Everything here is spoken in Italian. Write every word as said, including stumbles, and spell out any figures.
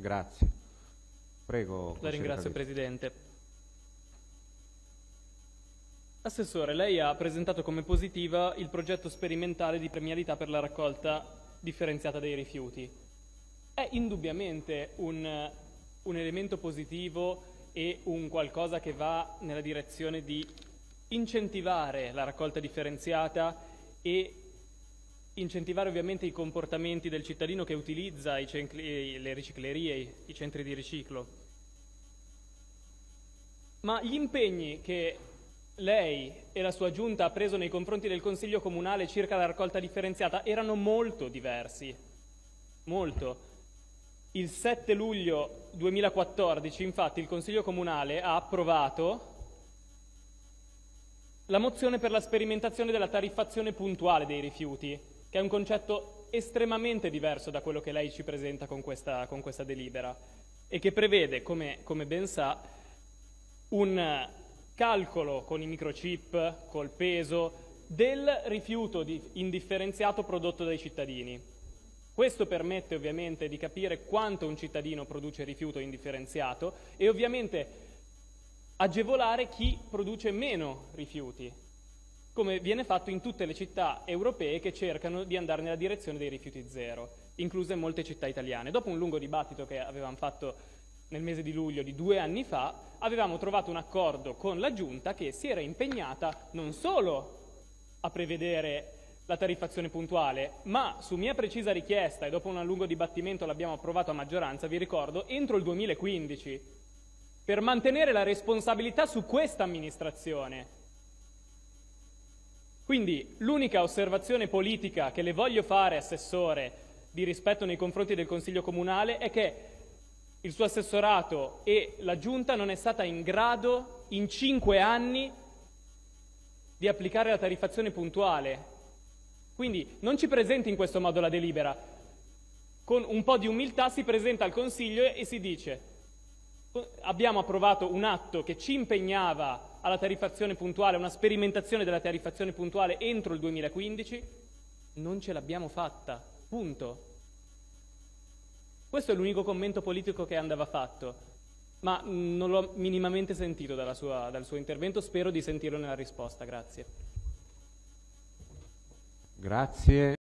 Grazie. Prego. La ringrazio, Cavietti. Presidente. Assessore, lei ha presentato come positiva il progetto sperimentale di premialità per la raccolta differenziata dei rifiuti. È indubbiamente un, un elemento positivo e un qualcosa che va nella direzione di incentivare la raccolta differenziata e incentivare ovviamente i comportamenti del cittadino che utilizza i centri, le riciclerie, i centri di riciclo. Ma gli impegni che lei e la sua giunta ha preso nei confronti del Consiglio Comunale circa la raccolta differenziata erano molto diversi. Molto. Il sette luglio duemilaquattordici, infatti, il Consiglio Comunale ha approvato la mozione per la sperimentazione della tariffazione puntuale dei rifiuti, che è un concetto estremamente diverso da quello che lei ci presenta con questa, con questa delibera e che prevede, come, come ben sa, un calcolo con i microchip, col peso, del rifiuto di, indifferenziato prodotto dai cittadini. Questo permette ovviamente di capire quanto un cittadino produce rifiuto indifferenziato e ovviamente agevolare chi produce meno rifiuti, come viene fatto in tutte le città europee che cercano di andare nella direzione dei rifiuti zero, incluse molte città italiane. Dopo un lungo dibattito che avevamo fatto nel mese di luglio di due anni fa, avevamo trovato un accordo con la Giunta che si era impegnata non solo a prevedere la tariffazione puntuale, ma su mia precisa richiesta, e dopo un lungo dibattimento l'abbiamo approvato a maggioranza, vi ricordo, entro il duemilaquindici, per mantenere la responsabilità su questa amministrazione. Quindi l'unica osservazione politica che le voglio fare, Assessore, di rispetto nei confronti del Consiglio Comunale è che il suo assessorato e la Giunta non è stata in grado in cinque anni di applicare la tariffazione puntuale. Quindi non ci presenti in questo modo la delibera. Con un po' di umiltà si presenta al Consiglio e si dice: abbiamo approvato un atto che ci impegnava alla tariffazione puntuale, una sperimentazione della tariffazione puntuale entro il duemilaquindici, non ce l'abbiamo fatta, punto. Questo è l'unico commento politico che andava fatto, ma non l'ho minimamente sentito dalla sua, dal suo intervento, spero di sentirlo nella risposta. Grazie. Grazie.